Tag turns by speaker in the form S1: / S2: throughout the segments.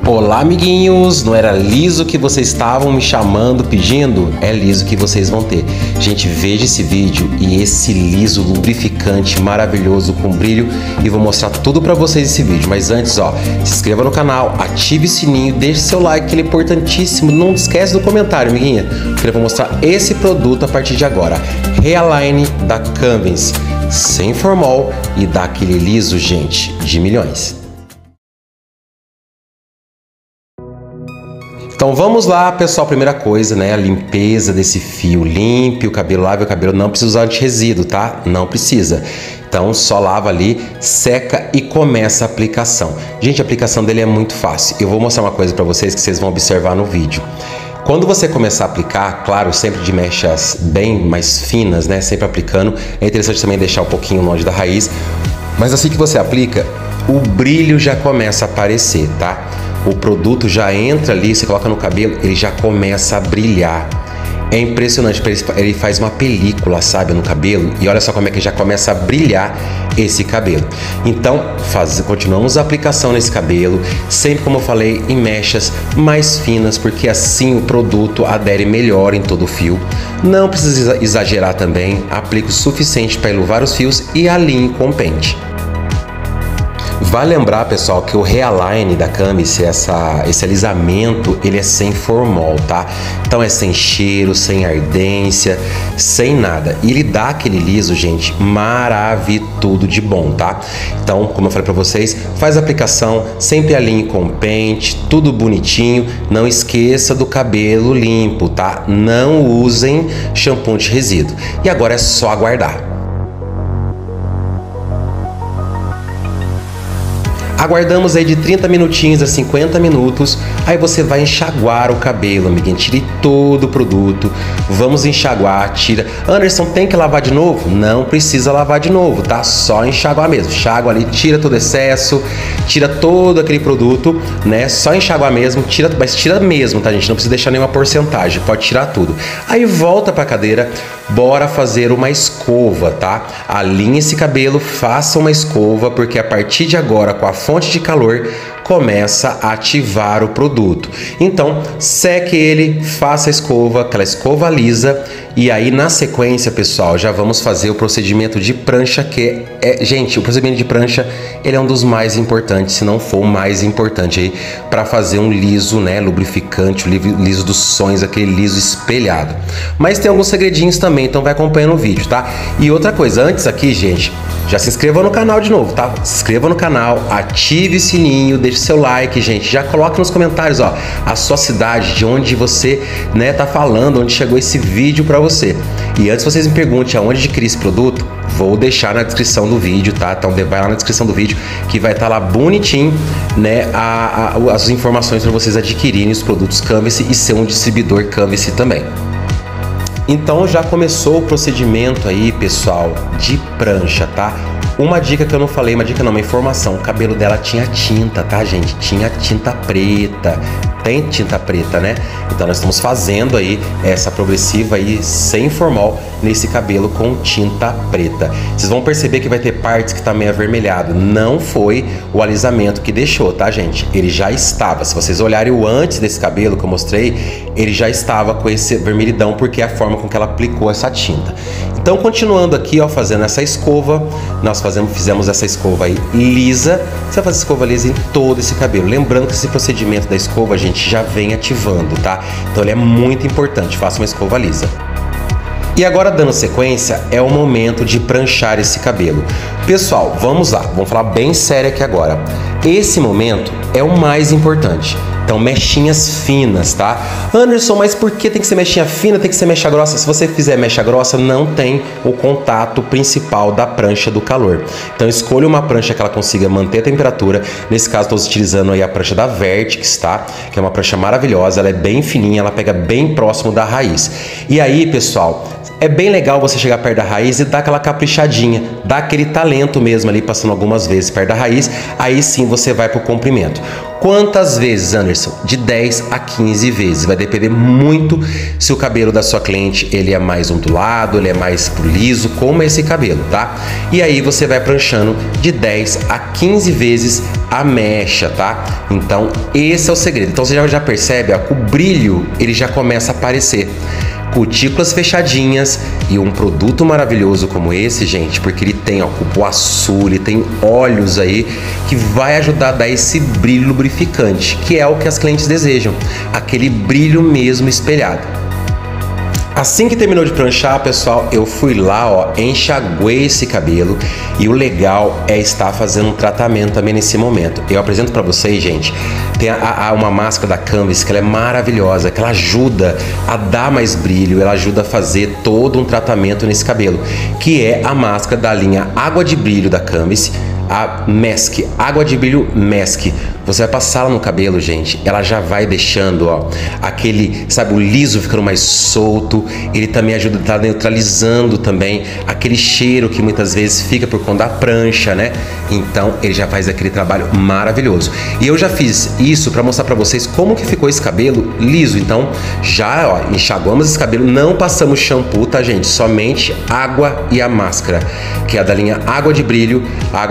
S1: Olá, amiguinhos! Não era liso que vocês estavam me chamando, pedindo? É liso que vocês vão ter. Gente, veja esse vídeo e esse liso lubrificante maravilhoso com brilho e vou mostrar tudo pra vocês nesse vídeo. Mas antes, ó, se inscreva no canal, ative o sininho, deixe seu like, que ele é importantíssimo. Não esquece do comentário, amiguinha, porque eu vou mostrar esse produto a partir de agora. Realine da Canvas, sem formol e dá aquele liso, gente, de milhões. Então vamos lá, pessoal, primeira coisa, né, a limpeza desse fio. Limpe o cabelo, lave o cabelo, não precisa usar anti-resíduo, tá? Não precisa. Então só lava ali, seca e começa a aplicação. Gente, a aplicação dele é muito fácil. Eu vou mostrar uma coisa pra vocês que vocês vão observar no vídeo. Quando você começar a aplicar, claro, sempre de mechas bem mais finas, né, sempre aplicando, é interessante também deixar um pouquinho longe da raiz, mas assim que você aplica, o brilho já começa a aparecer, tá? O produto já entra ali, você coloca no cabelo, ele já começa a brilhar. É impressionante, ele faz uma película, sabe, no cabelo, e olha só como é que já começa a brilhar esse cabelo. Então, continuamos a aplicação nesse cabelo, sempre, como eu falei, em mechas mais finas, porque assim o produto adere melhor em todo o fio. Não precisa exagerar também, aplique o suficiente para iluvar os fios e alinhe com o pente. Vale lembrar, pessoal, que o Realine da Canvas, esse alisamento, ele é sem formol, tá? Então é sem cheiro, sem ardência, sem nada. E ele dá aquele liso, gente, maravilhoso de bom, tá? Então, como eu falei pra vocês, faz a aplicação, sempre alinhe com o pente, tudo bonitinho. Não esqueça do cabelo limpo, tá? Não usem shampoo de resíduo. E agora é só aguardar. Aguardamos aí de 30 minutinhos a 50 minutos, aí você vai enxaguar o cabelo, amiguinho, tire todo o produto, vamos enxaguar, tira. Anderson, tem que lavar de novo? Não precisa lavar de novo, tá? Só enxaguar mesmo, enxágua ali, tira todo o excesso, tira todo aquele produto, né? Só enxaguar mesmo, tira, mas tira mesmo, tá, gente? Não precisa deixar nenhuma porcentagem, pode tirar tudo. Aí volta pra cadeira, bora fazer uma escova, tá? Alinhe esse cabelo, faça uma escova, porque a partir de agora, com a fonte de calor, começa a ativar o produto. Então, seque ele, faça a escova, aquela escova lisa, e aí na sequência, pessoal, já vamos fazer o procedimento de prancha, que gente, o procedimento de prancha, ele é um dos mais importantes, se não for o mais importante aí, para fazer um liso, né, lubrificante, o liso dos sonhos, aquele liso espelhado. Mas tem alguns segredinhos também, então vai acompanhando o vídeo, tá? E outra coisa, antes aqui, gente, já se inscreva no canal de novo, tá? Se inscreva no canal, ative o sininho, deixe seu like, gente. Já coloque nos comentários, ó, a sua cidade, de onde você, né, tá falando, onde chegou esse vídeo pra você. E antes vocês me perguntem aonde adquirir esse produto, vou deixar na descrição do vídeo, tá? Então vai lá na descrição do vídeo que vai estar lá bonitinho, né, as informações para vocês adquirirem os produtos Canvas e ser um distribuidor Canvas também. Então já começou o procedimento aí, pessoal, de prancha, tá? Uma dica que eu não falei, uma informação, o cabelo dela tinha tinta, tá, gente? Tinha tinta preta, tem tinta preta, né? Então nós estamos fazendo aí essa progressiva aí sem formol nesse cabelo com tinta preta. Vocês vão perceber que vai ter partes que tá meio avermelhado. Não foi o alisamento que deixou, tá, gente? Ele já estava. Se vocês olharem o antes desse cabelo que eu mostrei, ele já estava com esse vermelhidão porque é a forma com que ela aplicou essa tinta. Então, continuando aqui, ó, fazendo essa escova, nós fizemos essa escova aí lisa. Você vai fazer escova lisa em todo esse cabelo. Lembrando que esse procedimento da escova, gente, já vem ativando, tá? Então ele é muito importante, faça uma escova lisa. E agora, dando sequência, é o momento de pranchar esse cabelo. Pessoal, vamos lá, vamos falar bem sério aqui agora. Esse momento é o mais importante. Então, mechinhas finas, tá? Anderson, mas por que tem que ser mechinha fina, tem que ser mecha grossa? Se você fizer mecha grossa, não tem o contato principal da prancha do calor. Então, escolha uma prancha que ela consiga manter a temperatura. Nesse caso, estou utilizando aí a prancha da Vertex, tá? Que é uma prancha maravilhosa, ela é bem fininha, ela pega bem próximo da raiz. E aí, pessoal, é bem legal você chegar perto da raiz e dar aquela caprichadinha, dar aquele talento mesmo ali, passando algumas vezes perto da raiz, aí sim você vai pro comprimento. Quantas vezes, Anderson? De 10 a 15 vezes. Vai depender muito se o cabelo da sua cliente ele é mais ondulado, ele é mais pro liso, como é esse cabelo, tá? E aí você vai pranchando de 10 a 15 vezes a mecha, tá? Então esse é o segredo. Então você já percebe, ó, que o brilho ele já começa a aparecer. Cutículas fechadinhas e um produto maravilhoso como esse, gente, porque ele tem, ó, cupuaçu, ele tem óleos aí que vai ajudar a dar esse brilho lubrificante, que é o que as clientes desejam, aquele brilho mesmo espelhado. Assim que terminou de pranchar, pessoal, eu fui lá, ó, enxaguei esse cabelo e o legal é estar fazendo um tratamento também nesse momento. Eu apresento para vocês, gente, tem uma máscara da Canvas que ela é maravilhosa, que ela ajuda a dar mais brilho, ela ajuda a fazer todo um tratamento nesse cabelo, que é a máscara da linha Água de Brilho da Canvas, a Mask, Água de Brilho Mask. Você vai passar ela no cabelo, gente, ela já vai deixando, ó, aquele, sabe, o liso ficando mais solto. Ele também ajuda a estar neutralizando também aquele cheiro que muitas vezes fica por conta da prancha, né? Então ele já faz aquele trabalho maravilhoso. E eu já fiz isso para mostrar para vocês como que ficou esse cabelo liso. Então já, ó, enxaguamos esse cabelo, não passamos shampoo, tá, gente? Somente água e a máscara, que é a da linha Água de Brilho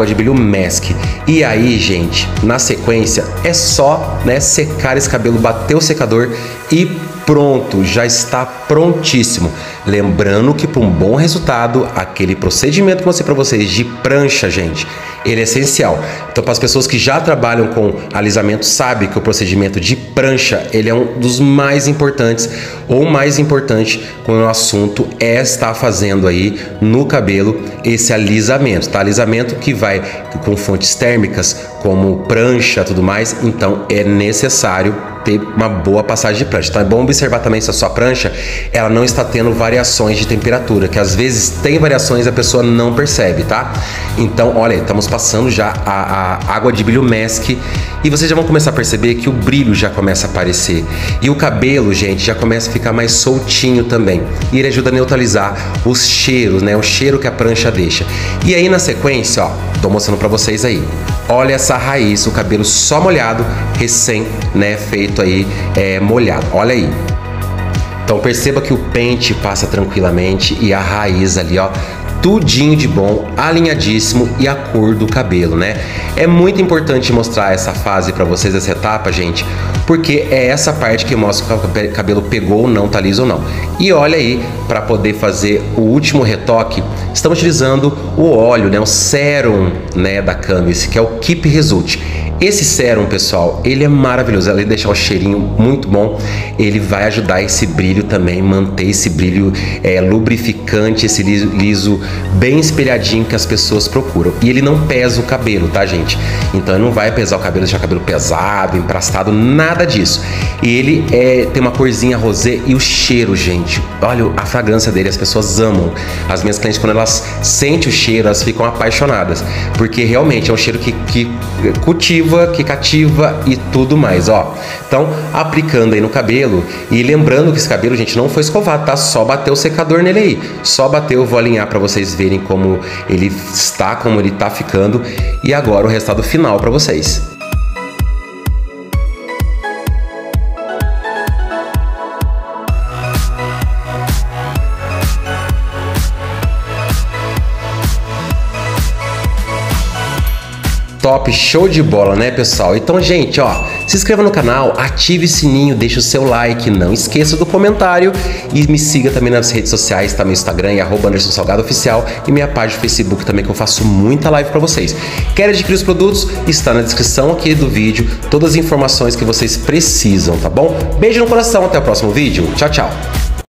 S1: Mask. E aí, gente, na sequência é só, né, secar esse cabelo, bater o secador e pronto, já está prontíssimo. Lembrando que para um bom resultado, aquele procedimento que eu mostrei para vocês de prancha, gente, ele é essencial. Então, para as pessoas que já trabalham com alisamento, sabe que o procedimento de prancha, ele é um dos mais importantes, ou mais importante, quando o assunto é estar fazendo aí no cabelo esse alisamento, tá? Alisamento que vai com fontes térmicas, como prancha, tudo mais. Então, é necessário ter uma boa passagem de prancha. Então é bom observar também se a sua prancha ela não está tendo variações de temperatura, que às vezes tem variações e a pessoa não percebe, tá? Então, olha, estamos passando já a Água de Brilho Mask e vocês já vão começar a perceber que o brilho já começa a aparecer. E o cabelo, gente, já começa a ficar mais soltinho também. E ele ajuda a neutralizar os cheiros, né? O cheiro que a prancha deixa. E aí na sequência, ó, tô mostrando pra vocês aí. Olha essa raiz, o cabelo só molhado, recém, né, feito aí, molhado. Olha aí. Então perceba que o pente passa tranquilamente e a raiz ali, ó, tudinho de bom, alinhadíssimo e a cor do cabelo, né? É muito importante mostrar essa fase para vocês, essa etapa, gente, porque é essa parte que mostra que o cabelo pegou ou não, tá liso ou não. E olha aí, para poder fazer o último retoque, estamos utilizando o óleo, né, o sérum, né, da Canvas, que é o Keep Result. Esse sérum, pessoal, ele é maravilhoso, ele deixa o cheirinho muito bom, ele vai ajudar esse brilho também, manter esse brilho lubrificante, esse liso bem espelhadinho que as pessoas procuram. E ele não pesa o cabelo, tá, gente? Então ele não vai pesar o cabelo, deixar o cabelo pesado, emprastado, nada disso. E ele tem uma corzinha rosé e o cheiro, gente, olha a fragrância dele, as pessoas amam. As minhas clientes, quando elas sentem o cheiro, elas ficam apaixonadas, porque realmente é um cheiro que cultiva, que cativa e tudo mais, ó. Então, aplicando aí no cabelo e lembrando que esse cabelo, gente, não foi escovado, tá? Só bateu o secador nele aí. Só bateu, eu vou alinhar para vocês verem como ele está, como ele tá ficando e agora o resultado final para vocês. Top, show de bola, né, pessoal? Então, gente, ó, se inscreva no canal, ative o sininho, deixa o seu like, não esqueça do comentário e me siga também nas redes sociais, tá? Meu Instagram é @AndersonSalgadoOficial e minha página do Facebook também, que eu faço muita live pra vocês. Quer adquirir os produtos? Está na descrição aqui do vídeo, todas as informações que vocês precisam, tá bom? Beijo no coração, até o próximo vídeo. Tchau, tchau!